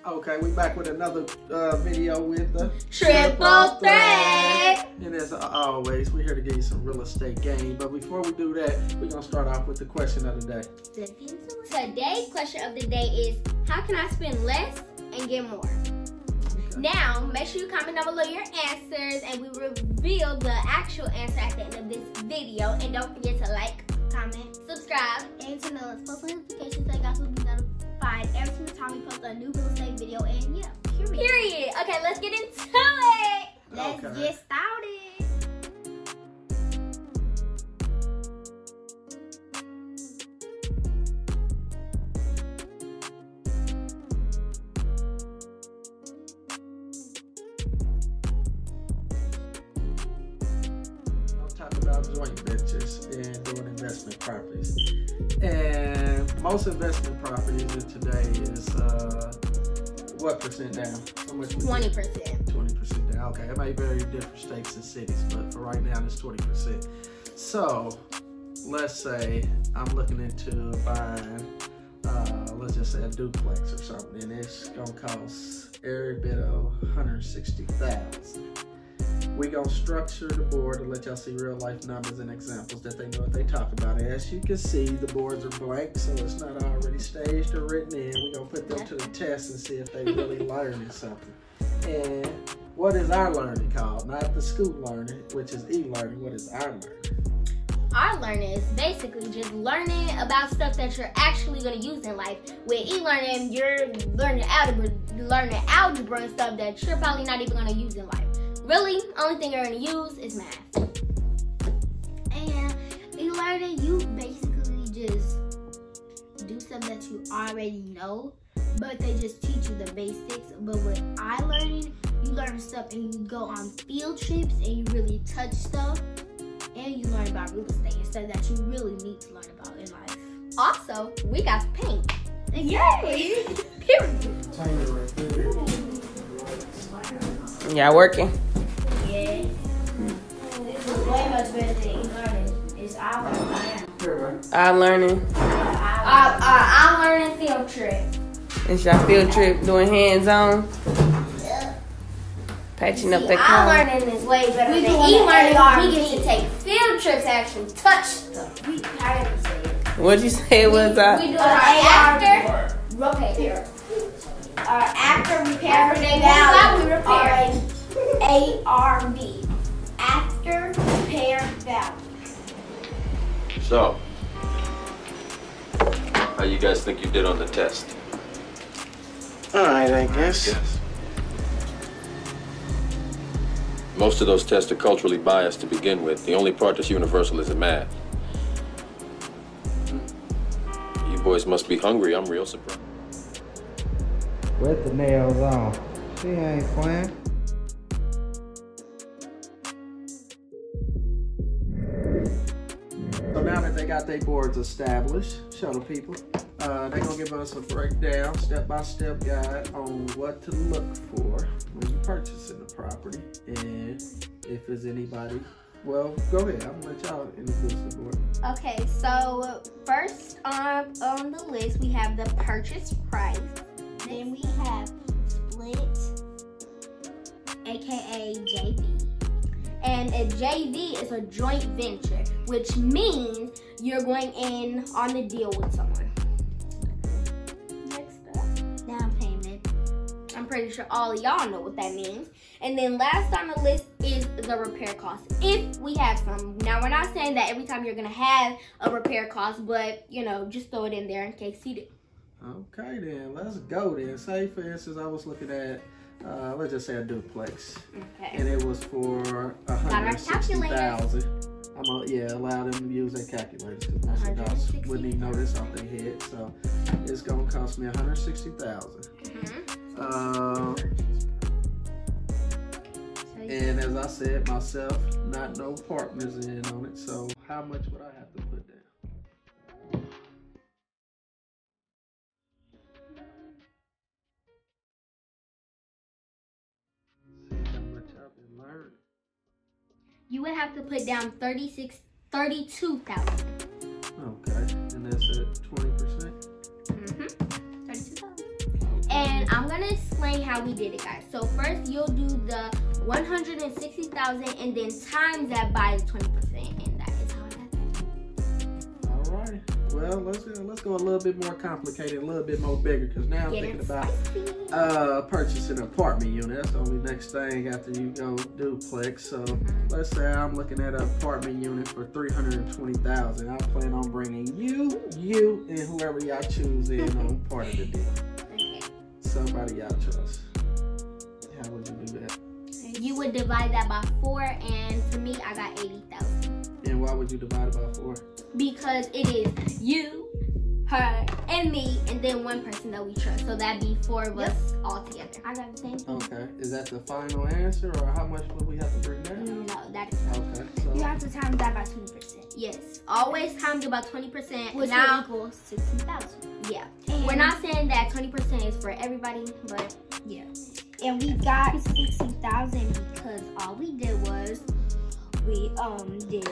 Okay, we back with another video with the Triple Threat. And as always, we're here to give you some real estate game. But before we do that, we're going to start off with the question of the day. Today's question of the day is, how can I spend less and get more? Okay. Now, make sure you comment down below your answers and we reveal the actual answer at the end of this video. And don't forget to like, comment, subscribe, and turn on post notifications so you guys will be notified every single time we post a new real estate video. And yeah, period. Okay, let's get into it. Let's get started. About joint ventures and doing investment properties, and most investment properties in today is what percent down? How much? 20%. 20% down. Okay, it may vary in different states and cities, but for right now it's 20%. So let's say I'm looking into buying, let's just say a duplex or something, and it's gonna cost every bit of $160,000. We're going to structure the board to let y'all see real life numbers and examples that they know what they talk about. As you can see, the boards are blank, so it's not already staged or written in. We're going to put them to the test and see if they really learning something. And what is our learning called? Not the school learning, which is e-learning. What is our learning? Our learning is basically just learning about stuff that you're actually going to use in life. With e-learning, you're learning algebra and stuff that you're probably not even going to use in life. Really, only thing you're going to use is math. And e-learning, you basically just do something that you already know, but they just teach you the basics. But with iLearning, you learn stuff and you go on field trips and you really touch stuff, and you learn about real estate and stuff that you really need to learn about in life. Also, we got paint. Yay! Period. Y'all working? Yeah. This is way much better than e-learning. It's iLearning. I'm learning. I'm learning field trip. It's your field trip doing hands-on. Patching up that car. iLearning is way better than e-learning. We get to take field trips and actually touch stuff. What'd you say it was? We do our after repair. Our after repair value. We repair. ARV. After repair value. So, how you guys think you did on the test? Alright, I guess. Most of those tests are culturally biased to begin with. The only part that's universal is the math. You boys must be hungry. I'm real surprised. With the nails on. She ain't playing. So now that they got their boards established, show the people, they're going to give us a breakdown, step-by-step guide on what to look for when you're purchasing the property. And if there's anybody, well, go ahead. I'm going to let y'all introduce the board. Okay, so first on the list, we have the purchase price. Then we have split, aka JV. And a JV is a joint venture, which means you're going in on the deal with someone. Next up, down payment. I'm pretty sure all of y'all know what that means. And then last on the list is the repair cost, if we have some. Now, we're not saying that every time you're gonna have a repair cost, but you know, just throw it in there in case you do. Okay then, let's go then. Say for instance, I was looking at, let's just say a duplex. Okay. And it was for $160,000. I'm gonna, allow them to use their calculators because most of us wouldn't even know this off their head. So it's gonna cost me $160,000. And as I said myself, not no partners in on it. So how much would I have to put down? You would have to put down $32,000. Okay, and that's at 20%? Mm-hmm. $32,000. And I'm gonna explain how we did it, guys. So first, you'll do the 160,000 and then times that by the 20%, and that is how it happens. All right. Well, let's go a little bit more complicated, a little bit more bigger, because now I'm thinking about purchasing an apartment unit. That's the only next thing after you go duplex. So let's say I'm looking at an apartment unit for $320,000. I plan on bringing you, and whoever y'all choose in on part of the deal. Okay. Somebody y'all trust. How would you do that? You would divide that by 4, and to me, I got 80,000. And why would you divide it by 4? Because it is you, her, and me, and then one person that we trust. So that'd be 4 of us all together. I got the same thing. Okay. Is that the final answer, or how much would we have to bring down? No, that is not. Okay. So You have to times that by 20%. Yes. Always times about 20%. Which now, will equal 60,000. yeah. And We're not saying that 20% is for everybody, but Yeah. And we got 60,000 because all we did was we did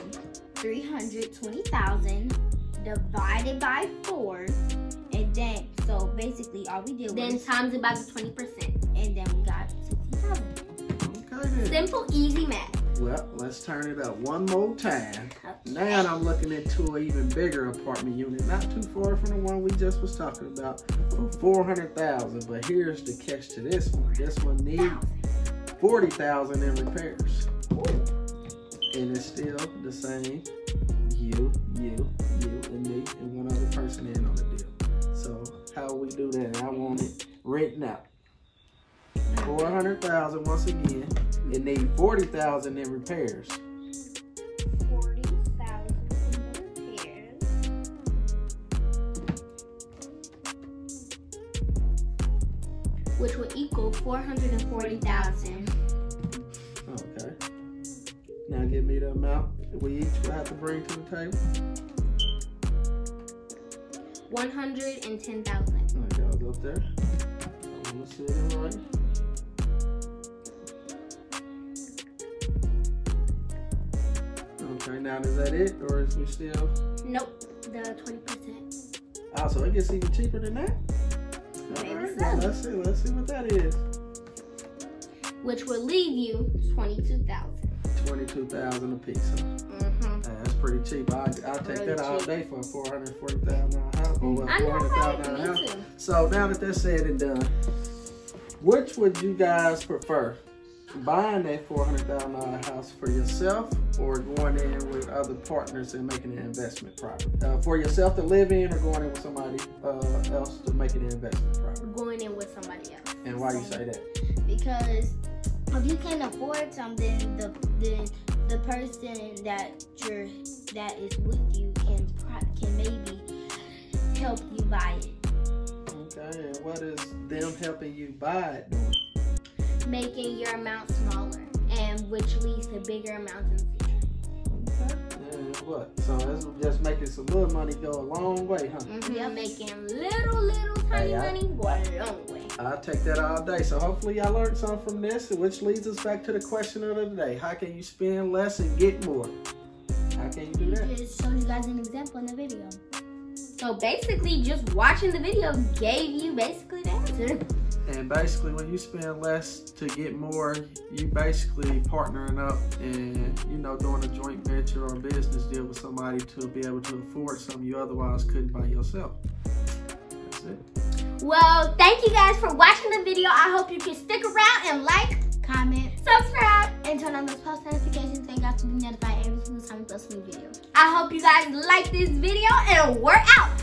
320,000 divided by 4, and then so basically all we did then was times it by the 20%. and then we got 60,000. okay then. Simple, easy math. Well, let's turn it up one more time. Now I'm looking into an even bigger apartment unit, not too far from the one we just was talking about, for 400,000. But here's the catch to this one. This one needs 40,000 in repairs, and it's still the same. You, and me, and one other person in on the deal. So how we do that? I want it written out. 400,000 once again. It needs 40,000 in repairs. 40,000 in repairs. Which would equal 440,000. Okay. Now give me the amount we each will have to bring to the table. 110,000. That goes up there. I want to see it right. Okay, now is that it, or is we still? Nope, the 20%. Oh, so it gets even cheaper than that? Maybe All right, so. well, let's see what that is. Which would leave you 22,000. 22,000 a piece. Huh? That's pretty cheap. I'll take Really that all cheap. day for a 440,000 house. Or what, I know, right? $400,000 Me house. too. So now that that's said and done, which would you guys prefer? Buying that $400,000 house for yourself, or going in with other partners and making an investment property? For yourself to live in, or going in with somebody else to make it an investment property? Going in with somebody else. And why you say that? Because if you can afford something, the person that is with you can maybe help you buy it. Okay, and what is them helping you buy it doing? Making your amount smaller, and which leads to bigger amounts in the future. Okay. And what? So that's just making some little money go a long way, huh? Making little tiny money go a long way. I'll take that all day. So hopefully y'all learned something from this, which leads us back to the question of the day. How can you spend less and get more? How can you do that? Just showed you guys an example in the video. So basically, just watching the video gave you basically the answer. And basically, when you spend less to get more, you basically partnering up and, doing a joint venture or business deal with somebody to be able to afford something you otherwise couldn't by yourself. That's it. Well, thank you guys for watching the video. I hope you can stick around and like, Comment, subscribe, and turn on those post notifications so you guys will be notified every single time we post a new video. I hope you guys like this video, and we're out.